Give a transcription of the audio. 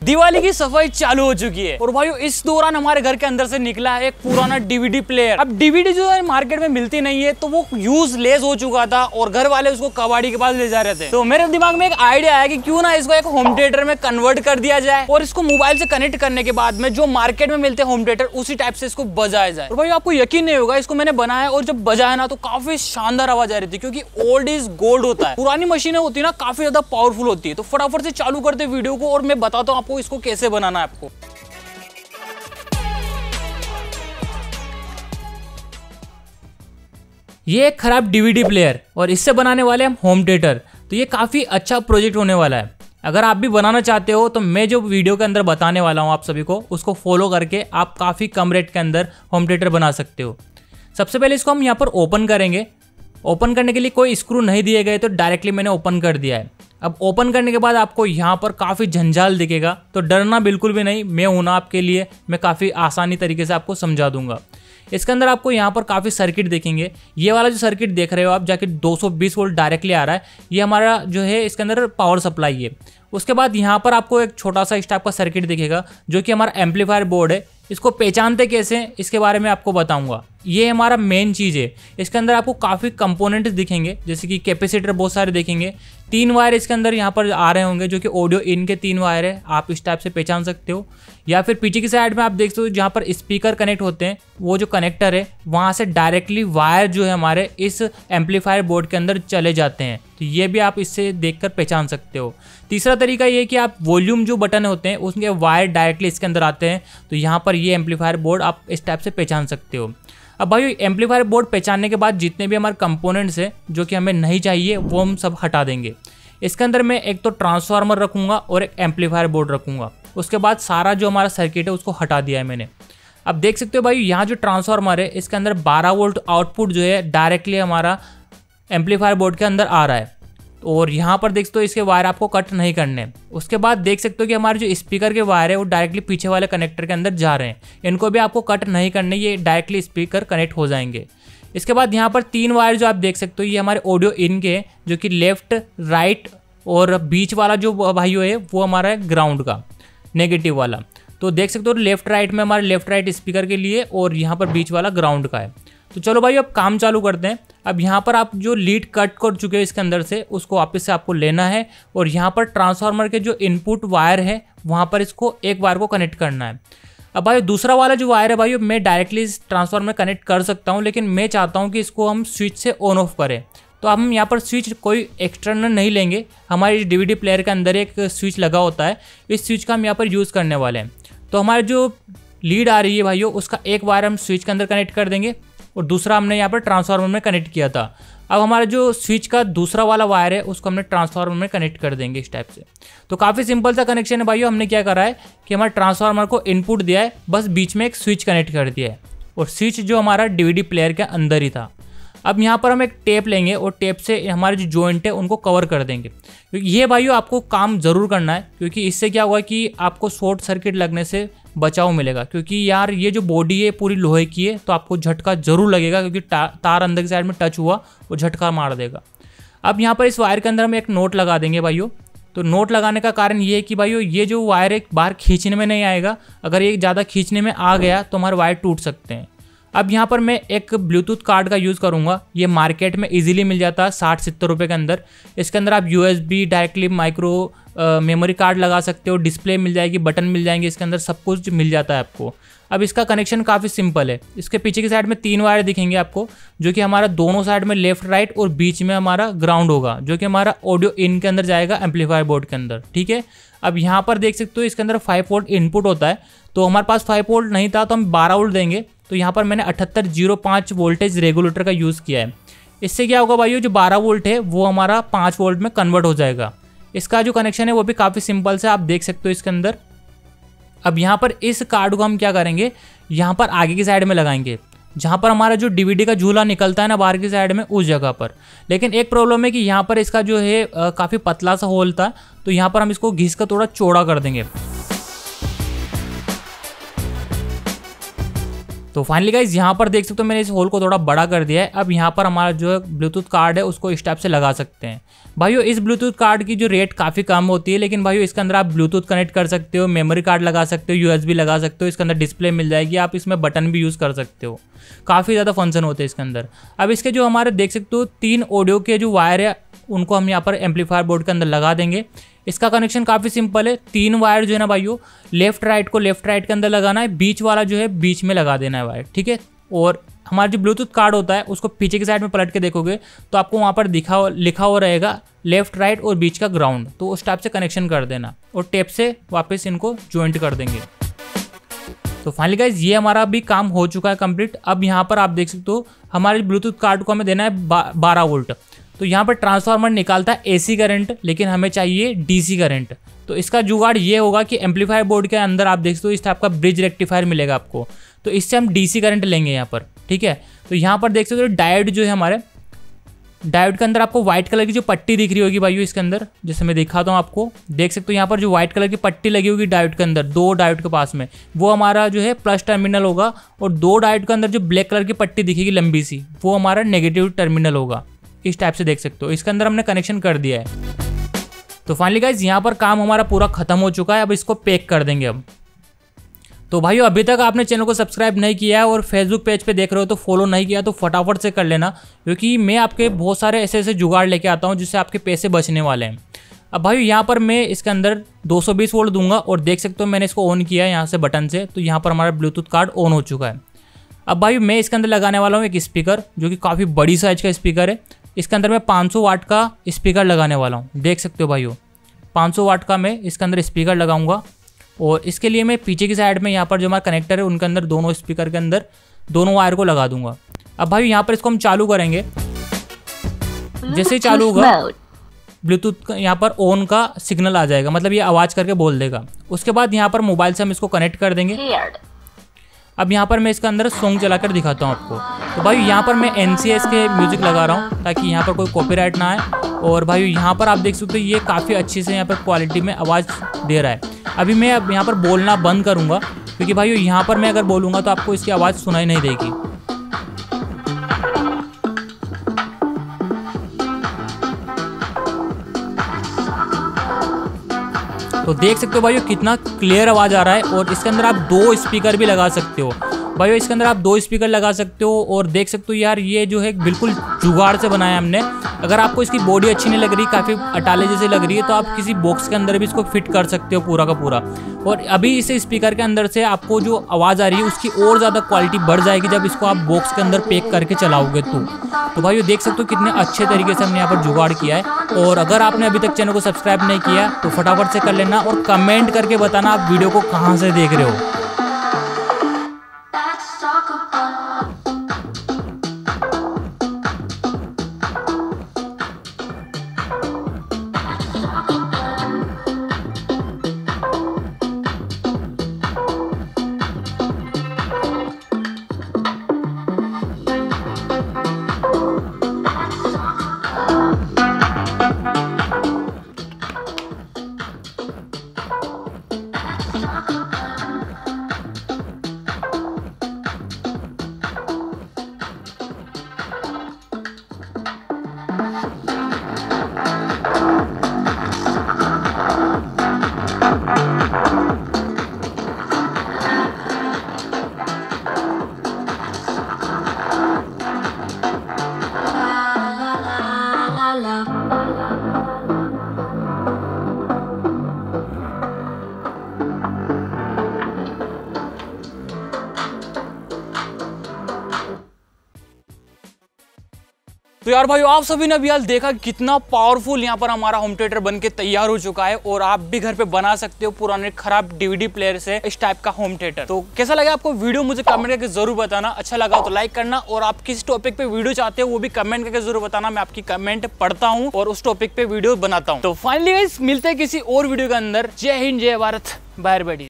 दिवाली की सफाई चालू हो चुकी है और भाइयों इस दौरान हमारे घर के अंदर से निकला है एक पुराना डीवीडी प्लेयर। अब डीवीडी जो है मार्केट में मिलती नहीं है तो वो यूजलेस हो चुका था और घर वाले उसको कबाड़ी के पास ले जा रहे थे। तो मेरे दिमाग में एक आइडिया आया कि क्यों ना इसको एक होम थिएटर में कन्वर्ट कर दिया जाए और इसको मोबाइल से कनेक्ट करने के बाद में जो मार्केट में मिलते हैं होम थिएटर उसी टाइप से इसको बजाया जाए। और भाई आपको यकीन नहीं होगा, इसको मैंने बनाया और जब बजाया ना तो काफी शानदार आवाज आ रही थी, क्योंकि ओल्ड इज गोल्ड होता है। पुरानी मशीनें होती है ना काफी ज्यादा पावरफुल होती है। तो फटाफट से चालू करते वीडियो को और मैं बताता हूँ आपको इसको कैसे बनाना है आपको। ये एक खराब डीवीडी प्लेयर और इससे बनाने वाले हम होम थिएटर। तो ये काफी अच्छा प्रोजेक्ट होने वाला है। अगर आप भी बनाना चाहते हो तो मैं जो वीडियो के अंदर बताने वाला हूँ आप सभी को, उसको फॉलो करके आप काफी कम रेट के अंदर होम थिएटर बना सकते हो। सबसे पहले इसको हम यहाँ पर ओपन करेंगे। ओपन करने के लिए कोई स्क्रू नहीं दिए गए तो डायरेक्टली मैंने ओपन कर दिया है। अब ओपन करने के बाद आपको यहाँ पर काफ़ी जंजाल दिखेगा, तो डरना बिल्कुल भी नहीं, मैं हूं ना आपके लिए, मैं काफ़ी आसानी तरीके से आपको समझा दूंगा। इसके अंदर आपको यहाँ पर काफ़ी सर्किट देखेंगे। ये वाला जो सर्किट देख रहे हो आप जाके 220 वोल्ट डायरेक्टली आ रहा है, ये हमारा जो है इसके अंदर पावर सप्लाई है। उसके बाद यहाँ पर आपको एक छोटा सा इस टाइप का सर्किट दिखेगा जो कि हमारा एम्पलीफायर बोर्ड है। इसको पहचानते कैसे इसके बारे में आपको बताऊंगा। ये हमारा मेन चीज़ है। इसके अंदर आपको काफ़ी कंपोनेंट्स दिखेंगे, जैसे कि कैपेसिटर बहुत सारे देखेंगे। 3 वायर इसके अंदर यहाँ पर आ रहे होंगे जो कि ऑडियो इन के 3 वायर है, आप इस टाइप से पहचान सकते हो। या फिर पीछे की साइड में आप देख सकते हो जहाँ पर स्पीकर कनेक्ट होते हैं, वो जो कनेक्टर है वहाँ से डायरेक्टली वायर जो है हमारे इस एम्पलीफायर बोर्ड के अंदर चले जाते हैं। तो ये भी आप इससे देखकर पहचान सकते हो। तीसरा तरीका ये कि आप वॉल्यूम जो बटन होते हैं उसके वायर डायरेक्टली इसके अंदर आते हैं, तो यहाँ पर ये एम्पलीफायर बोर्ड आप इस टाइप से पहचान सकते हो। अब भाई एम्पलीफायर बोर्ड पहचानने के बाद जितने भी हमारे कंपोनेंट्स हैं जो कि हमें नहीं चाहिए वो हम सब हटा देंगे। इसके अंदर मैं एक तो ट्रांसफार्मर रखूँगा और एक एम्पलीफायर बोर्ड रखूँगा। उसके बाद सारा जो हमारा सर्किट है उसको हटा दिया है मैंने। अब देख सकते हो भाई यहाँ जो ट्रांसफार्मर है इसके अंदर 12 वोल्ट आउटपुट जो है डायरेक्टली हमारा एम्पलीफायर बोर्ड के अंदर आ रहा है। और यहाँ पर देख सकते हो इसके वायर आपको कट नहीं करने। उसके बाद देख सकते हो कि हमारे जो स्पीकर के वायर है वो डायरेक्टली पीछे वाले कनेक्टर के अंदर जा रहे हैं, इनको भी आपको कट नहीं करने, ये डायरेक्टली स्पीकर कनेक्ट हो जाएंगे। इसके बाद यहाँ पर 3 वायर जो आप देख सकते हो ये हमारे ऑडियो इन के, जो कि लेफ्ट राइट और बीच वाला जो भाइयों है वो हमारा है ग्राउंड का नेगेटिव वाला। तो देख सकते हो लेफ्ट राइट में हमारे लेफ्ट राइट स्पीकर के लिए और यहाँ पर बीच वाला ग्राउंड का है। तो चलो भाई अब काम चालू करते हैं। अब यहाँ पर आप जो लीड कट कर चुके हो इसके अंदर से उसको वापस से आपको लेना है और यहाँ पर ट्रांसफार्मर के जो इनपुट वायर है वहाँ पर इसको एक वायर को कनेक्ट करना है। अब भाई दूसरा वाला जो वायर है भाई मैं डायरेक्टली इस ट्रांसफार्मर में कनेक्ट कर सकता हूँ, लेकिन मैं चाहता हूँ कि इसको हम स्विच से ऑन ऑफ करें। तो हम यहाँ पर स्विच कोई एक्सटर्नल नहीं लेंगे, हमारे डीवीडी प्लेयर के अंदर एक स्विच लगा होता है, इस स्विच का हम यहाँ पर यूज़ करने वाले हैं। तो हमारे जो लीड आ रही है भाइयों उसका एक वायर हम स्विच के अंदर कनेक्ट कर देंगे और दूसरा हमने यहाँ पर ट्रांसफार्मर में कनेक्ट किया था। अब हमारा जो स्विच का दूसरा वाला वायर है उसको हमने ट्रांसफार्मर में कनेक्ट कर देंगे इस टाइप से। तो काफ़ी सिंपल सा कनेक्शन है भाइयों। हमने क्या करा है कि हमारे ट्रांसफार्मर को इनपुट दिया है, बस बीच में एक स्विच कनेक्ट कर दिया है और स्विच जो हमारा डीवीडी प्लेयर के अंदर ही था। अब यहाँ पर हम एक टेप लेंगे और टेप से हमारे जो जॉइंट है उनको कवर कर देंगे। ये भाइयों आपको काम ज़रूर करना है, क्योंकि इससे क्या हुआ कि आपको शॉर्ट सर्किट लगने से बचाव मिलेगा। क्योंकि यार ये जो बॉडी है पूरी लोहे की है तो आपको झटका ज़रूर लगेगा, क्योंकि तार अंदर की साइड में टच हुआ वो झटका मार देगा। अब यहाँ पर इस वायर के अंदर हम एक नोट लगा देंगे भाइयों। तो नोट लगाने का कारण ये है कि भाइयों ये जो वायर है बाहर खींचने में नहीं आएगा, अगर ये ज़्यादा खींचने में आ गया तो हमारे वायर टूट सकते हैं। अब यहाँ पर मैं एक ब्लूटूथ कार्ड का यूज़ करूँगा। ये मार्केट में इजीली मिल जाता है 60-70 रुपये के अंदर। इसके अंदर आप USB directly micro memory card लगा सकते हो, डिस्प्ले मिल जाएगी, बटन मिल जाएंगे, इसके अंदर सब कुछ मिल जाता है आपको। अब इसका कनेक्शन काफ़ी सिंपल है। इसके पीछे की साइड में 3 वायर दिखेंगे आपको, जो कि हमारा दोनों साइड में लेफ्ट राइट और बीच में हमारा ग्राउंड होगा, जो कि हमारा ऑडियो इन के अंदर जाएगा एम्पलीफायर बोर्ड के अंदर। ठीक है। अब यहाँ पर देख सकते हो इसके अंदर 5 वोल्ट इनपुट होता है, तो हमारे पास 5 वोल्ट नहीं था तो हम 12 वोल्ट देंगे। तो यहाँ पर मैंने 7805 वोल्टेज रेगुलेटर का यूज़ किया है। इससे क्या होगा भाइयों, जो 12 वोल्ट है वो हमारा 5 वोल्ट में कन्वर्ट हो जाएगा। इसका जो कनेक्शन है वो भी काफ़ी सिंपल से आप देख सकते हो इसके अंदर। अब यहाँ पर इस कार्ड को हम क्या करेंगे, यहाँ पर आगे की साइड में लगाएंगे, जहाँ पर हमारा जो डीवीडी का झूला निकलता है ना बाहर की साइड में, उस जगह पर। लेकिन एक प्रॉब्लम है कि यहाँ पर इसका जो है काफ़ी पतला सा होल था, तो यहाँ पर हम इसको घिस कर थोड़ा चौड़ा कर देंगे। तो फाइनली गाइज यहाँ पर देख सकते हो मैंने इस होल को थोड़ा बड़ा कर दिया है। अब यहाँ पर हमारा जो ब्लूटूथ कार्ड है उसको इस टाइप से लगा सकते हैं। भाइयों इस ब्लूटूथ कार्ड की जो रेट काफ़ी कम होती है, लेकिन भाइयों इसके अंदर आप ब्लूटूथ कनेक्ट कर सकते हो, मेमोरी कार्ड लगा सकते हो, USB लगा सकते हो, इसके अंदर डिस्प्ले मिल जाएगी, आप इसमें बटन भी यूज़ कर सकते हो। काफ़ी ज़्यादा फंक्शन होते हैं इसके अंदर। अब इसके जो हमारे देख सकते हो 3 ऑडियो के जो वायर है उनको हम यहाँ पर एम्पलीफायर बोर्ड के अंदर लगा देंगे। इसका कनेक्शन काफ़ी सिंपल है। 3 वायर जो है ना भाइयों लेफ्ट राइट को लेफ्ट राइट के अंदर लगाना है, बीच वाला जो है बीच में लगा देना है वायर, ठीक है। और हमारा जो ब्लूटूथ कार्ड होता है उसको पीछे की साइड में पलट के देखोगे तो आपको वहाँ पर लिखा हुआ रहेगा लेफ्ट राइट और बीच का ग्राउंड, तो उस टाइप से कनेक्शन कर देना और टेप से वापस इनको ज्वाइंट कर देंगे। तो फाइनली गाइज ये हमारा भी काम हो चुका है कंप्लीट। अब यहाँ पर आप देख सकते हो हमारे ब्लूटूथ कार्ड को हमें देना है 12 वोल्ट। तो यहाँ पर ट्रांसफार्मर निकालता है AC करंट, लेकिन हमें चाहिए DC करंट। तो इसका जुगाड़ ये होगा कि एम्पलीफायर बोर्ड के अंदर आप देख सकते हो इस टाइप का ब्रिज रेक्टिफायर मिलेगा आपको, तो इससे हम DC करंट लेंगे यहाँ पर, ठीक है। तो यहाँ पर देख सकते हो डायोड जो है हमारे डायोड के अंदर आपको व्हाइट कलर की जो पट्टी दिख रही होगी भाइयों इसके अंदर, जैसे मैं दिखाता हूँ आपको, देख सकते हो यहाँ पर जो व्हाइट कलर की पट्टी लगी होगी डायोड के अंदर 2 डायोड के पास में, वो हमारा जो है प्लस टर्मिनल होगा। और 2 डायोड के अंदर जो ब्लैक कलर की पट्टी दिखेगी लंबी सी, वो हमारा नेगेटिव टर्मिनल होगा। इस टाइप से देख सकते हो इसके अंदर हमने कनेक्शन कर दिया है। तो फाइनली गाइज यहाँ पर काम हमारा पूरा खत्म हो चुका है। अब इसको पैक कर देंगे अब। तो भाइयों अभी तक आपने चैनल को सब्सक्राइब नहीं किया है और फेसबुक पेज पे देख रहे हो तो फॉलो नहीं किया तो फटाफट से कर लेना, क्योंकि मैं आपके बहुत सारे ऐसे जुगाड़ लेके आता हूँ जिससे आपके पैसे बचने वाले हैं। अब भाइयों यहाँ पर मैं इसके अंदर 220 वोल्ट दूंगा और देख सकते हो मैंने इसको ऑन किया है यहाँ से बटन से, तो यहाँ पर हमारा ब्लूटूथ कार्ड ऑन हो चुका है। अब भाई मैं इसके अंदर लगाने वाला हूँ एक स्पीकर, जो कि काफ़ी बड़ी साइज का स्पीकर है। इसके अंदर मैं 500 वाट का स्पीकर लगाने वाला हूँ, देख सकते हो भाइयों 500 वाट का मैं इसके अंदर स्पीकर लगाऊंगा। और इसके लिए मैं पीछे की साइड में यहाँ पर जो हमारा कनेक्टर है उनके अंदर दोनों स्पीकर के अंदर दोनों वायर को लगा दूंगा। अब भाई यहाँ पर इसको हम चालू करेंगे, जैसे ही चालू होगा ब्लूटूथ यहाँ पर ऑन का सिग्नल आ जाएगा, मतलब ये आवाज़ करके बोल देगा। उसके बाद यहाँ पर मोबाइल से हम इसको कनेक्ट कर देंगे। अब यहाँ पर मैं इसके अंदर सॉन्ग चलाकर दिखाता हूँ आपको। तो भाई यहाँ पर मैं NCS के म्यूज़िक लगा रहा हूँ ताकि यहाँ पर कोई कॉपीराइट ना आए। और भाई यहाँ पर आप देख सकते हो ये काफ़ी अच्छी से यहाँ पर क्वालिटी में आवाज़ दे रहा है। अभी मैं अब यहाँ पर बोलना बंद करूँगा, क्योंकि भाई यहाँ पर मैं अगर बोलूँगा तो आपको इसकी आवाज़ सुनाई नहीं देगी। तो देख सकते हो भाइयों कितना क्लियर आवाज़ आ रहा है। और इसके अंदर आप 2 स्पीकर भी लगा सकते हो भाइयों, इसके अंदर आप 2 स्पीकर लगा सकते हो। और देख सकते हो यार ये जो है बिल्कुल जुगाड़ से बनाया हमने। अगर आपको इसकी बॉडी अच्छी नहीं लग रही, काफ़ी अटाले जैसे लग रही है, तो आप किसी बॉक्स के अंदर भी इसको फिट कर सकते हो पूरा का पूरा। और अभी इस स्पीकर के अंदर से आपको जो आवाज़ आ रही है उसकी और ज़्यादा क्वालिटी बढ़ जाएगी जब इसको आप बॉक्स के अंदर पैक करके चलाओगे तो भाइयों देख सकते हो कितने अच्छे तरीके से हमने यहाँ पर जुगाड़ किया है। और अगर आपने अभी तक चैनल को सब्सक्राइब नहीं किया तो फटाफट से कर लेना और कमेंट करके बताना आप वीडियो को कहाँ से देख रहे हो। तो यार भाई आप सभी ने अभी हाल देखा कितना पावरफुल यहाँ पर हमारा होम थिएटर बन के तैयार हो चुका है। और आप भी घर पे बना सकते हो पुराने खराब DVD प्लेयर से इस टाइप का होम थिएटर। तो कैसा लगा आपको वीडियो मुझे कमेंट करके जरूर बताना। अच्छा लगा तो लाइक करना, और आप किस टॉपिक पे वीडियो चाहते हो वो भी कमेंट करके जरूर बताना। मैं आपकी कमेंट पढ़ता हूँ और उस टॉपिक पे वीडियो बनाता हूँ। तो फाइनली गाइस मिलते हैं किसी और वीडियो के अंदर। जय हिंद, जय भारत, बाय बाय।